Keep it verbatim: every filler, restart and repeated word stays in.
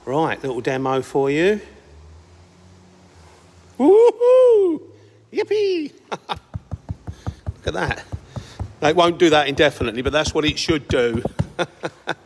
Right, little demo for you. Woohoo! Yippee! Look at that. It won't do that indefinitely, but that's what it should do.